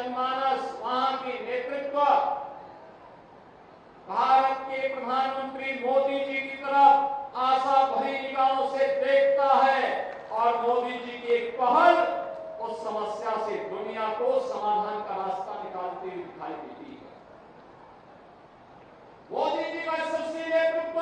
जनमानस, वहां की नेतृत्व भारत के प्रधानमंत्री मोदी जी की तरफ आशा भरी निगाहों से देखता है और मोदी जी की एक पहल उस समस्या से दुनिया को समाधान का रास्ता निकालते हुए दिखाई देती है। मोदी जी का यशस्वी नेतृत्व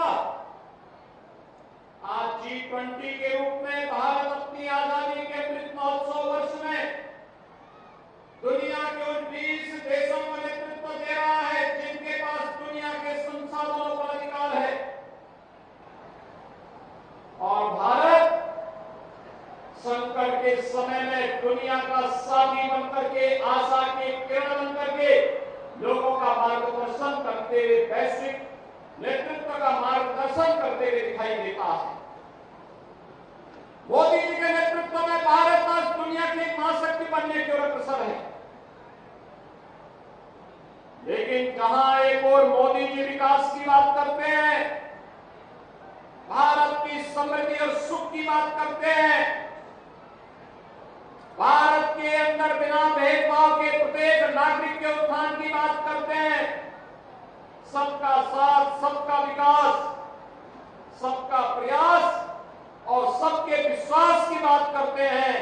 आज G20 के रूप में भारत अपनी आजादी के अमृत महोत्सव वर्ष में दुनिया के उन 20 देशों को नेतृत्व दे रहा है जिनके पास दुनिया के संसाधनों पर अधिकार है। और भारत संकट के समय में दुनिया का साथी बनकर के, आशा की किरण बनकर के लोगों का मार्गदर्शन करते हुए, वैश्विक नेतृत्व का मार्गदर्शन करते हुए दिखाई देता है। मोदी जी के नेतृत्व में भारत आज दुनिया की एक महाशक्ति बनने की ओर अग्रसर है। लेकिन जहां एक और मोदी जी विकास की बात करते हैं, भारत की समृद्धि और सुख की बात करते हैं, भारत के अंदर बिना भेदभाव के प्रत्येक नागरिक के उत्थान की बात करते हैं, सबका साथ, सबका विकास, सबका प्रयास और सबके विश्वास की बात करते हैं,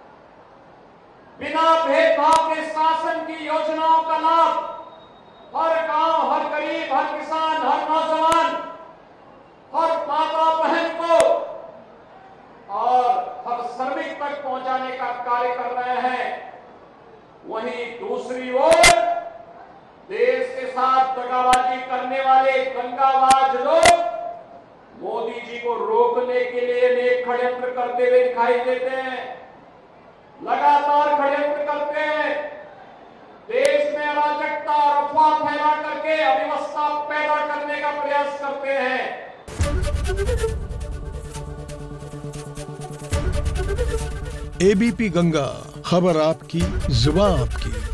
बिना भेदभाव के शासन की योजनाओं का लाभ हर गांव, हर गरीब, हर किसान, हर नौजवान, हर माता बहन को और हर श्रमिक तक पहुंचाने का कार्य कर रहे हैं। वहीं दूसरी ओर देश के साथ दगाबाजी करने वाले दंगाबाज लोग मोदी जी को रोकने के लिए अनेक षड्यंत्र करते हुए दिखाई देते हैं, लगातार षड्यंत्र करते हैं, देश में अराजकता और अफवाह फैला करके अव्यवस्था पैदा करने का प्रयास करते हैं। एबीपी गंगा, खबर आपकी, जुबान आपकी।